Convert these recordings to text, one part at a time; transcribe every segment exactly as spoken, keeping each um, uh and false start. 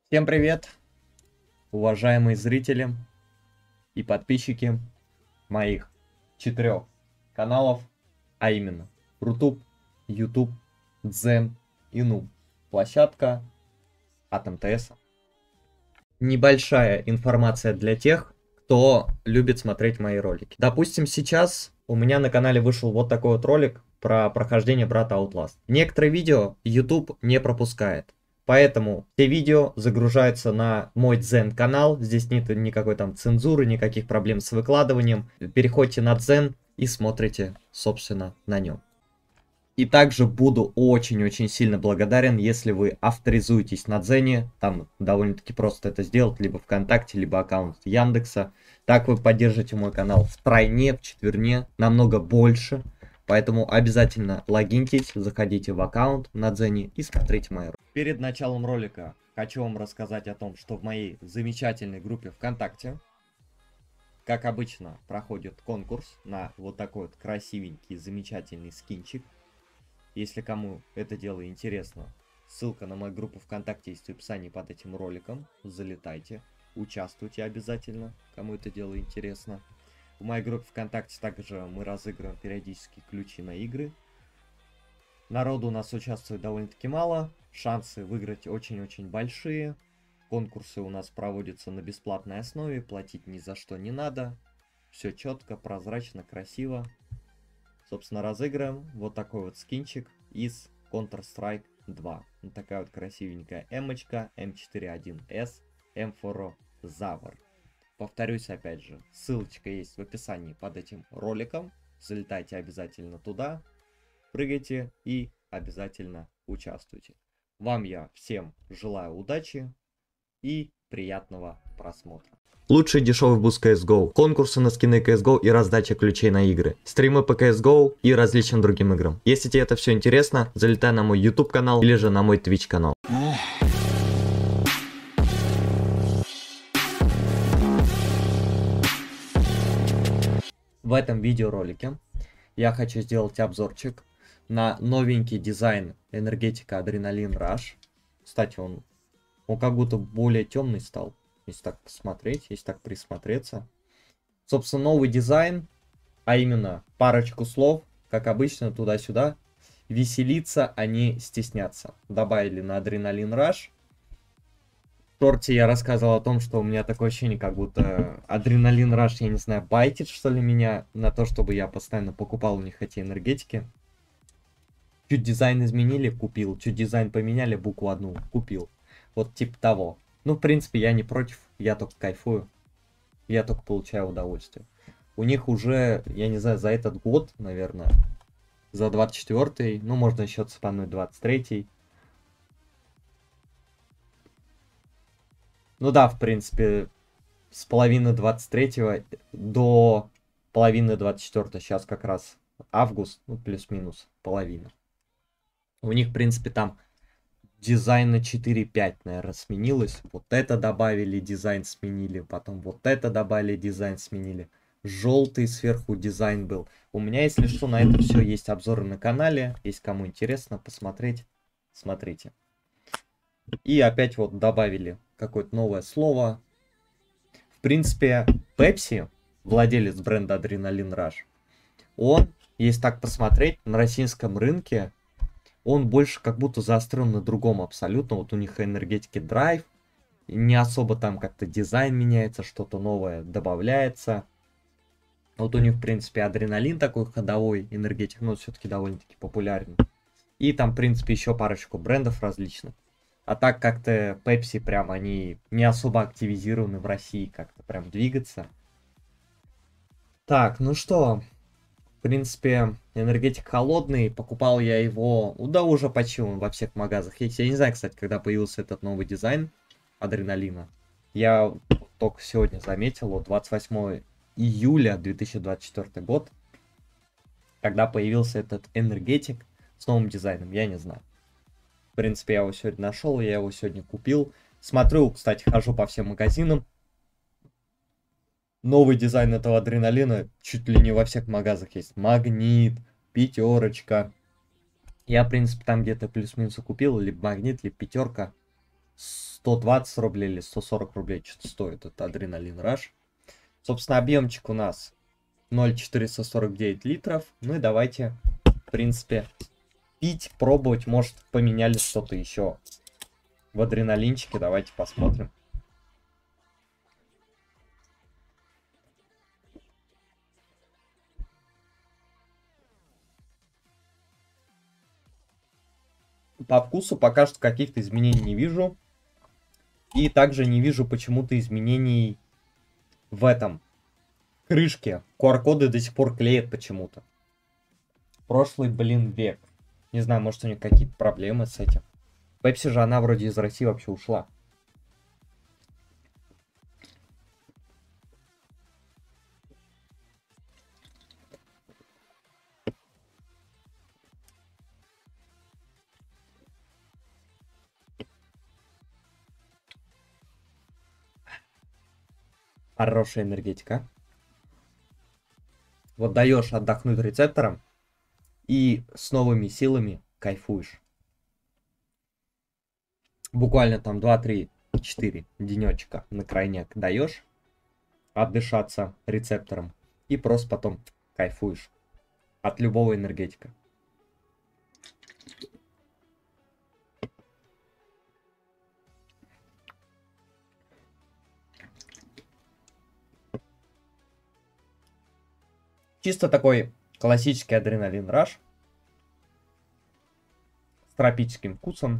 Всем привет, уважаемые зрители и подписчики моих четырех каналов, а именно Рутуб, YouTube, Дзен и Ну. Площадка от эм тэ эс. Небольшая информация для тех, кто любит смотреть мои ролики. Допустим, сейчас у меня на канале вышел вот такой вот ролик про прохождение брата Outlast. Некоторые видео YouTube не пропускает. Поэтому все видео загружаются на мой Дзен канал. Здесь нет никакой там цензуры, никаких проблем с выкладыванием. Переходите на Дзен и смотрите, собственно, на нем. И также буду очень-очень сильно благодарен, если вы авторизуетесь на Дзене. Там довольно-таки просто это сделать, либо ВКонтакте, либо аккаунт Яндекса. Так вы поддержите мой канал втройне, в четверне, намного больше. Поэтому обязательно логиньтесь, заходите в аккаунт на Дзене и смотрите мои ролики. Перед началом ролика хочу вам рассказать о том, что в моей замечательной группе ВКонтакте, как обычно, проходит конкурс на вот такой вот красивенький, замечательный скинчик. Если кому это дело интересно, ссылка на мою группу ВКонтакте есть в описании под этим роликом. Залетайте, участвуйте обязательно, кому это дело интересно. В моей группе ВКонтакте также мы разыгрываем периодически ключи на игры. Народу у нас участвует довольно-таки мало, шансы выиграть очень-очень большие. Конкурсы у нас проводятся на бесплатной основе, платить ни за что не надо. Все четко, прозрачно, красиво. Собственно, разыграем вот такой вот скинчик из Counter-Strike два. Вот такая вот красивенькая эмочка эм четыре один эс Эмфорозавр. Повторюсь опять же, ссылочка есть в описании под этим роликом. Залетайте обязательно туда, прыгайте и обязательно участвуйте. Вам я всем желаю удачи и приятного просмотра. Лучший дешевый буст си эс го, конкурсы на скины си эс го и раздача ключей на игры, стримы по си эс го и различным другим играм. Если тебе это все интересно, залетай на мой YouTube канал или же на мой Twitch канал. В этом видеоролике я хочу сделать обзорчик на новенький дизайн энергетика Adrenaline Rush. Кстати, он, он как будто более темный стал. Если так посмотреть, если так присмотреться. Собственно, новый дизайн, а именно парочку слов, как обычно, туда-сюда. Веселиться, а не стесняться. Добавили на Adrenaline Rush. В шорте я рассказывал о том, что у меня такое ощущение, как будто Adrenaline Rush, я не знаю, байтит, что ли, меня на то, чтобы я постоянно покупал у них эти энергетики. Чуть дизайн изменили, купил. Чуть дизайн поменяли, букву одну, купил. Вот типа того. Ну, в принципе, я не против, я только кайфую, я только получаю удовольствие. У них уже, я не знаю, за этот год, наверное, за двадцать четвёртый, ну, можно еще цепануть двадцать третий. Ну да, в принципе, с половины двадцать третьего до половины двадцать четвёртого, сейчас как раз август, ну, плюс-минус половина. У них, в принципе, там дизайн на четыре пять, наверное, сменилось. Вот это добавили, дизайн сменили. Потом вот это добавили, дизайн сменили. Желтый сверху дизайн был. У меня, если что, на это все есть обзоры на канале. Если кому интересно посмотреть, смотрите. И опять вот добавили какое-то новое слово. В принципе, Pepsi, владелец бренда Adrenaline Rush, он, если так посмотреть, на российском рынке он больше как будто заострен на другом абсолютно. Вот у них энергетики драйв. Не особо там как-то дизайн меняется, что-то новое добавляется. Вот у них, в принципе, адреналин такой ходовой энергетик, но все-таки довольно-таки популярен. И там, в принципе, еще парочку брендов различных. А так как-то Pepsi прям они не особо активизированы в России, как-то прям двигаться. Так, ну что... В принципе, энергетик холодный, покупал я его, ну да уже почти он во всех магазах есть. Я не знаю, кстати, когда появился этот новый дизайн адреналина. Я только сегодня заметил, вот двадцать восьмого июля две тысячи двадцать четвёртый год, когда появился этот энергетик с новым дизайном, я не знаю. В принципе, я его сегодня нашел, я его сегодня купил. Смотрю, кстати, хожу по всем магазинам. Новый дизайн этого адреналина чуть ли не во всех магазах есть. Магнит, пятерочка. Я, в принципе, там где-то плюс-минус купил. Либо магнит, либо пятерка. сто двадцать рублей или сто сорок рублей что-то стоит. Это Адреналин Раш. Собственно, объемчик у нас ноль целых четыреста сорок девять литров. Ну и давайте, в принципе, пить, пробовать. Может, поменяли что-то еще в адреналинчике. Давайте посмотрим. По вкусу пока что каких-то изменений не вижу. И также не вижу почему-то изменений в этом. Крышке. ку ар-коды до сих пор клеят почему-то. Прошлый, блин, век. Не знаю, может у них какие-то проблемы с этим. Пепси же, она вроде из России вообще ушла. Хорошая энергетика. Вот даешь отдохнуть рецепторам и с новыми силами кайфуешь. Буквально там два, три, четыре денечка на крайняк даешь отдышаться рецептором и просто потом кайфуешь от любого энергетика. Чисто такой классический Адреналин Раш с тропическим вкусом.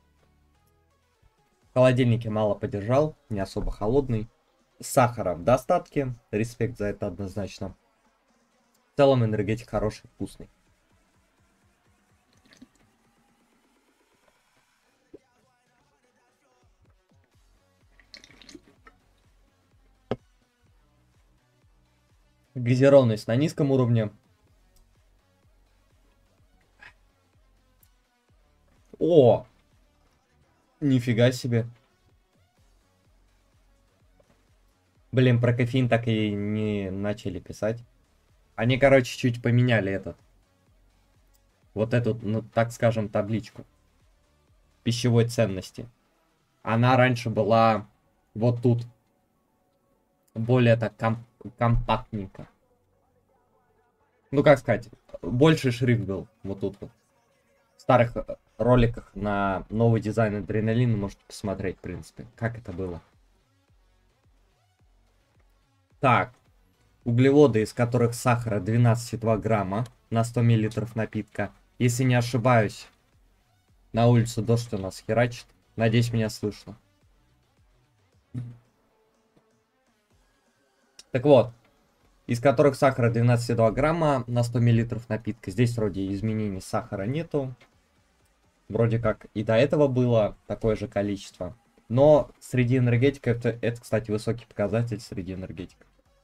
В холодильнике мало подержал, не особо холодный. Сахара в достатке, респект за это однозначно. В целом энергетик хороший, вкусный. Газированность на низком уровне. О! Нифига себе. Блин, про кофеин так и не начали писать. Они, короче, чуть поменяли этот. Вот эту, ну, так скажем, табличку пищевой ценности. Она раньше была вот тут. Более так комп компактненько. Ну, как сказать, больше шрифт был вот тут вот. В старых роликах на новый дизайн Адреналина можете посмотреть, в принципе, как это было. Так, углеводы, из которых сахара двенадцать целых два грамма на сто миллилитров напитка. Если не ошибаюсь, на улице дождь у нас херачит. Надеюсь, меня слышно. Так вот, из которых сахара двенадцать целых два грамма на сто миллилитров напитка. Здесь вроде изменений сахара нету. Вроде как и до этого было такое же количество. Но среди энергетиков это, это, кстати, высокий показатель среди энергетиков.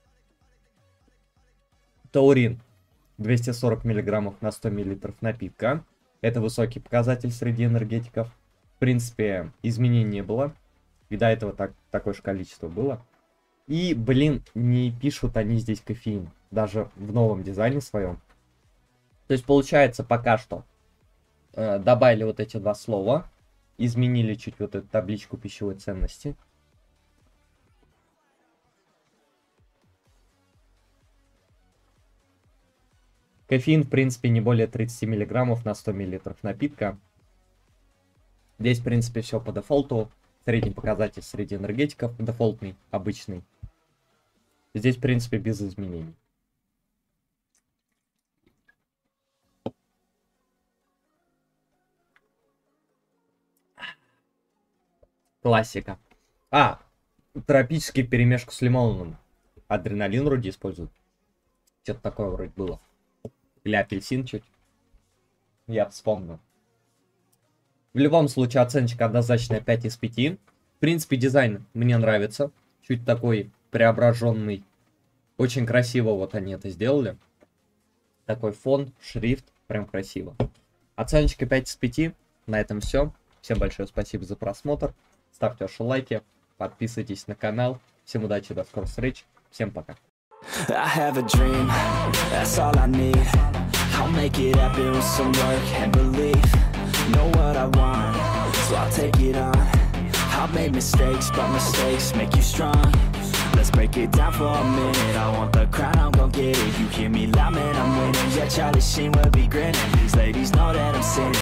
Таурин двести сорок миллиграммов на сто миллилитров напитка. Это высокий показатель среди энергетиков. В принципе, изменений не было. И до этого так, такое же количество было. И, блин, не пишут они здесь кофеин. Даже в новом дизайне своем. То есть, получается, пока что э, добавили вот эти два слова. Изменили чуть вот эту табличку пищевой ценности. Кофеин, в принципе, не более тридцати миллиграммов на сто миллилитров напитка. Здесь, в принципе, все по дефолту. Средний показатель среди энергетиков. Дефолтный, обычный. Здесь, в принципе, без изменений. Классика. А, тропический перемешку с лимоном. Адреналин вроде используют. Что-то такое вроде было. Или апельсин чуть. Я вспомнил. В любом случае, оценочка однозначно пять из пяти. В принципе, дизайн мне нравится. Чуть такой преображенный. Очень красиво вот они это сделали. Такой фон, шрифт. Прям красиво. Оценочка пять из пяти. На этом все. Всем большое спасибо за просмотр. Ставьте ваши лайки. Подписывайтесь на канал. Всем удачи, до скорых встреч. Всем пока. I have a dream, that's all I need. I'll make it happen with some work and belief. Know what I want, so I'll take it on. made mistakes, but mistakes make you strong. Let's break it down for a minute. I want the crown, I'm gon' get it. You hear me loud, man, I'm winning. Yeah, Charlie Sheen will be grinning. These ladies know that I'm sinning.